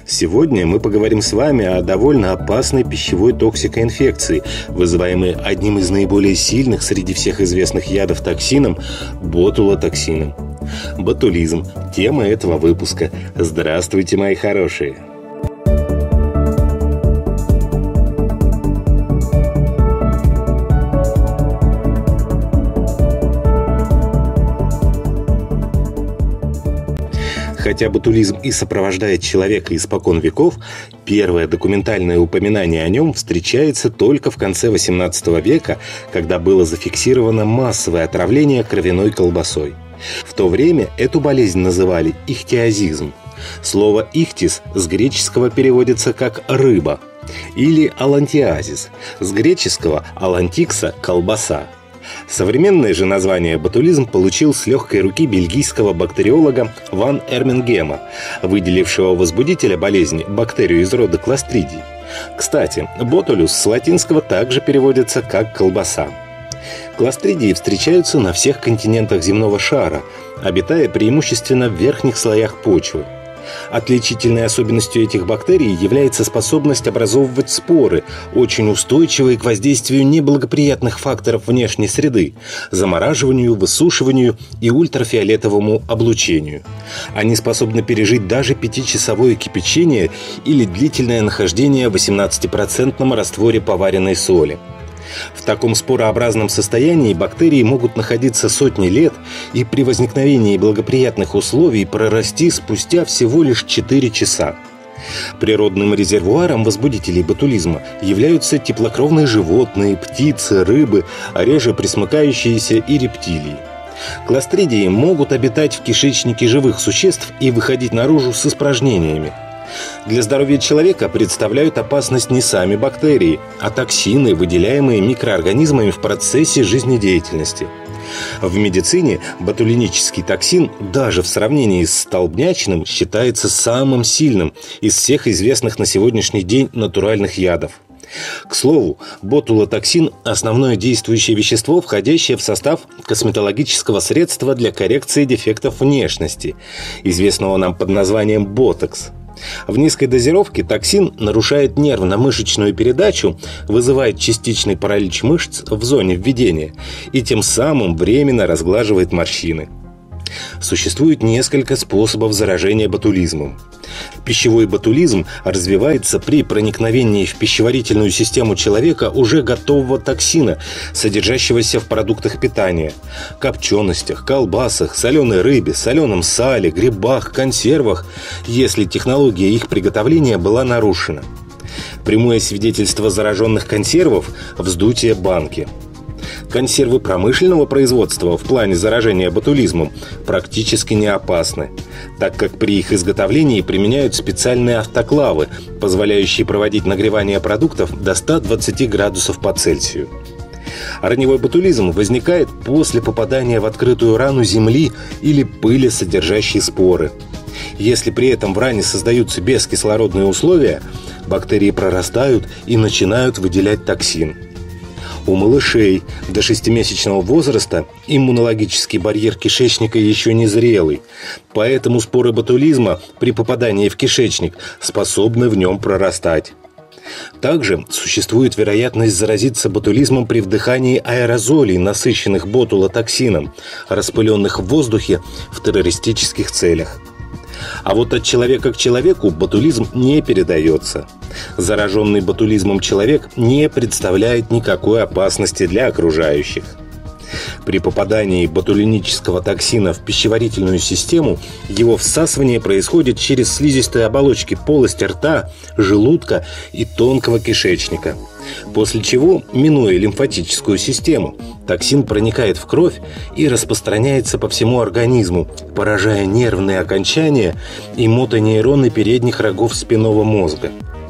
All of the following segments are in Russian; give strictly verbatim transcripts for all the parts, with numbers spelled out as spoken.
Сегодня мы поговорим с вами о довольно опасной пищевой токсикоинфекции, вызываемой одним из наиболее сильных среди всех известных ядов токсином – ботулотоксином. Ботулизм – тема этого выпуска. Здравствуйте, мои хорошие! Хотя ботулизм и сопровождает человека испокон веков, первое документальное упоминание о нем встречается только в конце восемнадцатого века, когда было зафиксировано массовое отравление кровяной колбасой. В то время эту болезнь называли ихтиозизм. Слово «ихтис» с греческого переводится как «рыба», или алантиазис, с греческого «алантикса» – «колбаса». Современное же название ботулизм получил с легкой руки бельгийского бактериолога Ван Эрмингема, выделившего возбудителя болезни бактерию из рода кластридий. Кстати, ботулюс с латинского также переводится как «колбаса». Кластридии встречаются на всех континентах земного шара, обитая преимущественно в верхних слоях почвы. Отличительной особенностью этих бактерий является способность образовывать споры, очень устойчивые к воздействию неблагоприятных факторов внешней среды, замораживанию, высушиванию и ультрафиолетовому облучению. Они способны пережить даже пятичасовое кипячение или длительное нахождение в восемнадцатипроцентном растворе поваренной соли. В таком спорообразном состоянии бактерии могут находиться сотни лет и при возникновении благоприятных условий прорасти спустя всего лишь четыре часа. Природным резервуаром возбудителей ботулизма являются теплокровные животные, птицы, рыбы, а реже пресмыкающиеся и рептилии. Кластридии могут обитать в кишечнике живых существ и выходить наружу с испражнениями. Для здоровья человека представляют опасность не сами бактерии, а токсины, выделяемые микроорганизмами в процессе жизнедеятельности. В медицине ботулинический токсин даже в сравнении с столбнячным считается самым сильным из всех известных на сегодняшний день натуральных ядов. К слову, ботулотоксин – основное действующее вещество, входящее в состав косметологического средства для коррекции дефектов внешности, известного нам под названием ботокс. В низкой дозировке токсин нарушает нервно-мышечную передачу, вызывает частичный паралич мышц в зоне введения и тем самым временно разглаживает морщины. Существует несколько способов заражения ботулизмом. Пищевой ботулизм развивается при проникновении в пищеварительную систему человека уже готового токсина, содержащегося в продуктах питания – копченостях, колбасах, соленой рыбе, соленом сале, грибах, консервах, если технология их приготовления была нарушена. Прямое свидетельство зараженных консервов – вздутие банки. Консервы промышленного производства в плане заражения ботулизмом практически не опасны, так как при их изготовлении применяют специальные автоклавы, позволяющие проводить нагревание продуктов до ста двадцати градусов по Цельсию. Раневой ботулизм возникает после попадания в открытую рану земли или пыли, содержащей споры. Если при этом в ране создаются бескислородные условия, бактерии прорастают и начинают выделять токсин. У малышей до шестимесячного возраста иммунологический барьер кишечника еще не зрелый, поэтому споры ботулизма при попадании в кишечник способны в нем прорастать. Также существует вероятность заразиться ботулизмом при вдыхании аэрозолей, насыщенных ботулотоксином, распыленных в воздухе в террористических целях. А вот от человека к человеку ботулизм не передается. Зараженный ботулизмом человек не представляет никакой опасности для окружающих. При попадании ботулинического токсина в пищеварительную систему его всасывание происходит через слизистые оболочки полости рта, желудка и тонкого кишечника. После чего, минуя лимфатическую систему, токсин проникает в кровь и распространяется по всему организму, поражая нервные окончания и мотонейроны передних рогов спинного мозга.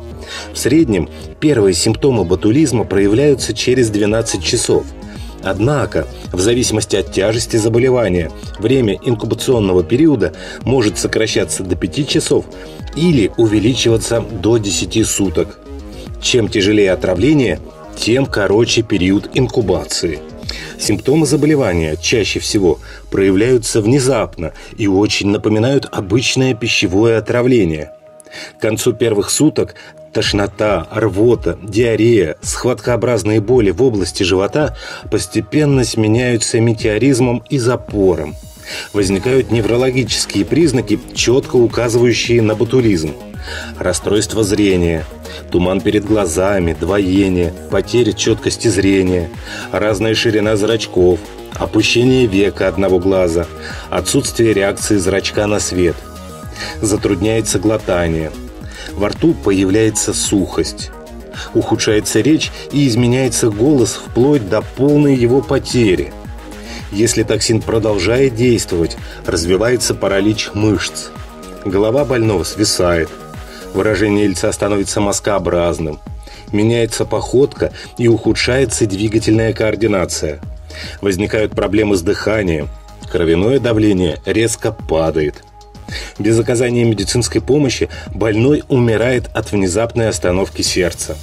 В среднем первые симптомы ботулизма проявляются через двенадцать часов. Однако, в зависимости от тяжести заболевания, время инкубационного периода может сокращаться до пяти часов или увеличиваться до десяти суток. Чем тяжелее отравление, тем короче период инкубации. Симптомы заболевания чаще всего проявляются внезапно и очень напоминают обычное пищевое отравление. К концу первых суток тошнота, рвота, диарея, схваткообразные боли в области живота постепенно сменяются метеоризмом и запором. Возникают неврологические признаки, четко указывающие на ботулизм. Расстройство зрения, туман перед глазами, двоение, потеря четкости зрения, разная ширина зрачков, опущение века одного глаза, отсутствие реакции зрачка на свет. Затрудняется глотание. Во рту появляется сухость. Ухудшается речь и изменяется голос вплоть до полной его потери. Если токсин продолжает действовать, развивается паралич мышц. Голова больного свисает. Выражение лица становится маскообразным. Меняется походка и ухудшается двигательная координация. Возникают проблемы с дыханием. Кровяное давление резко падает. Без оказания медицинской помощи больной умирает от внезапной остановки сердца.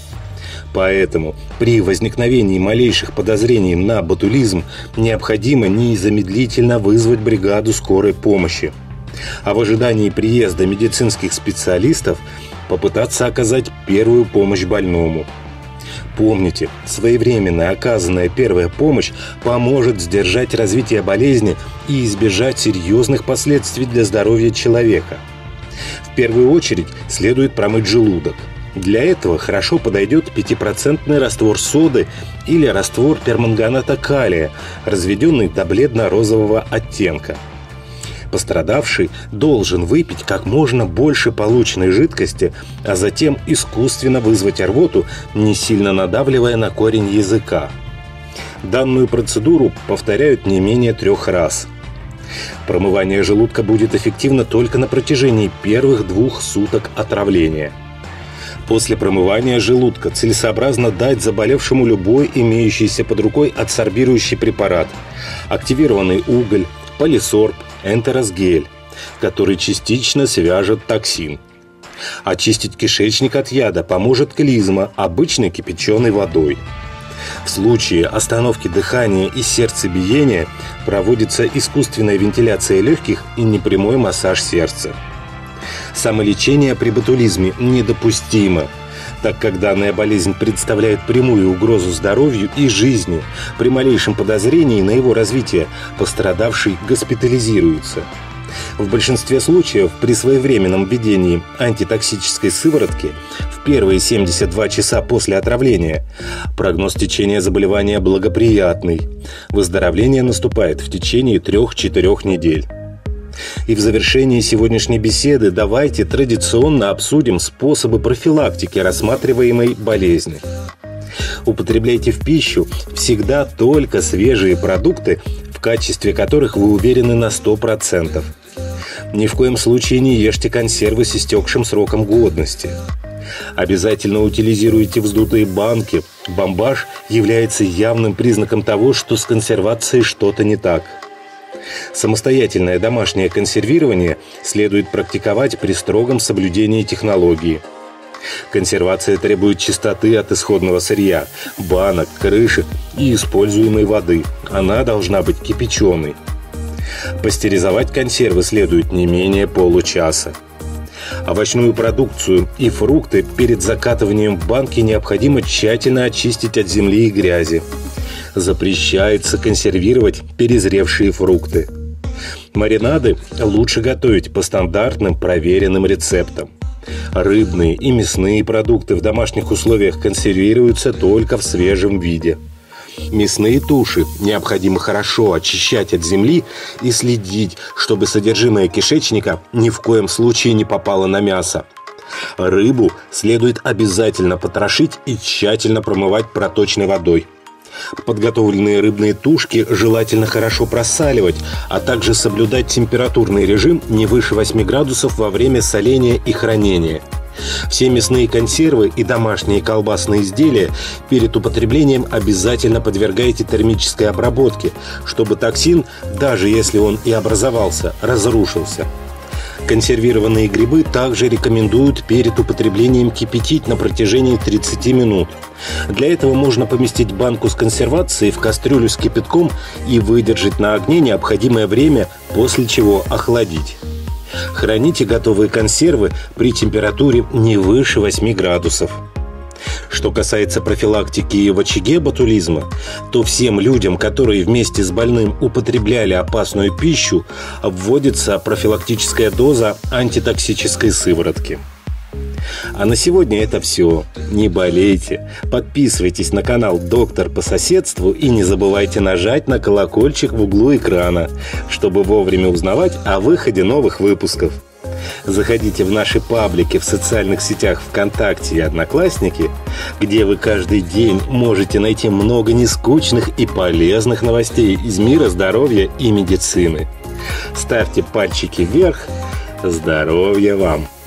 Поэтому при возникновении малейших подозрений на ботулизм необходимо незамедлительно вызвать бригаду скорой помощи. А в ожидании приезда медицинских специалистов попытаться оказать первую помощь больному. Помните, своевременно оказанная первая помощь поможет сдержать развитие болезни и избежать серьезных последствий для здоровья человека. В первую очередь следует промыть желудок. Для этого хорошо подойдет пятипроцентный раствор соды или раствор перманганата калия, разведенный до бледно-розового оттенка. Пострадавший должен выпить как можно больше полученной жидкости, а затем искусственно вызвать рвоту, не сильно надавливая на корень языка. Данную процедуру повторяют не менее трех раз. Промывание желудка будет эффективно только на протяжении первых двух суток отравления. После промывания желудка целесообразно дать заболевшему любой имеющийся под рукой адсорбирующий препарат, активированный уголь, полисорб, энтеросгель, который частично свяжет токсин. Очистить кишечник от яда поможет клизма, обычной кипяченой водой. В случае остановки дыхания и сердцебиения проводится искусственная вентиляция легких и непрямой массаж сердца. Самолечение при ботулизме недопустимо, так как данная болезнь представляет прямую угрозу здоровью и жизни. При малейшем подозрении на его развитие пострадавший госпитализируется. В большинстве случаев при своевременном введении антитоксической сыворотки в первые семьдесят два часа после отравления прогноз течения заболевания благоприятный. Выздоровление наступает в течение трех-четырех недель. И в завершении сегодняшней беседы давайте традиционно обсудим способы профилактики рассматриваемой болезни. Употребляйте в пищу всегда только свежие продукты, в качестве которых вы уверены на сто процентов. Ни в коем случае не ешьте консервы с истекшим сроком годности. Обязательно утилизируйте вздутые банки. Бомбаж является явным признаком того, что с консервацией что-то не так. Самостоятельное домашнее консервирование следует практиковать при строгом соблюдении технологии. Консервация требует чистоты от исходного сырья, банок, крышек и используемой воды. Она должна быть кипяченой. Пастеризовать консервы следует не менее получаса. Овощную продукцию и фрукты перед закатыванием в банки необходимо тщательно очистить от земли и грязи. Запрещается консервировать перезревшие фрукты. Маринады лучше готовить по стандартным проверенным рецептам. Рыбные и мясные продукты в домашних условиях консервируются только в свежем виде. Мясные туши необходимо хорошо очищать от земли и следить, чтобы содержимое кишечника ни в коем случае не попало на мясо. Рыбу следует обязательно потрошить и тщательно промывать проточной водой. Подготовленные рыбные тушки желательно хорошо просаливать, а также соблюдать температурный режим не выше восьми градусов во время соления и хранения. Все мясные консервы и домашние колбасные изделия перед употреблением обязательно подвергайте термической обработке, чтобы токсин, даже если он и образовался, разрушился. Консервированные грибы также рекомендуют перед употреблением кипятить на протяжении тридцати минут. Для этого можно поместить банку с консервацией в кастрюлю с кипятком и выдержать на огне необходимое время, после чего охладить. Храните готовые консервы при температуре не выше восьми градусов. Что касается профилактики в очаге ботулизма, то всем людям, которые вместе с больным употребляли опасную пищу, вводится профилактическая доза антитоксической сыворотки. А на сегодня это все. Не болейте. Подписывайтесь на канал «Доктор по соседству» и не забывайте нажать на колокольчик в углу экрана, чтобы вовремя узнавать о выходе новых выпусков. Заходите в наши паблики в социальных сетях ВКонтакте и Одноклассники, где вы каждый день можете найти много нескучных и полезных новостей из мира здоровья и медицины. Ставьте пальчики вверх. Здоровья вам!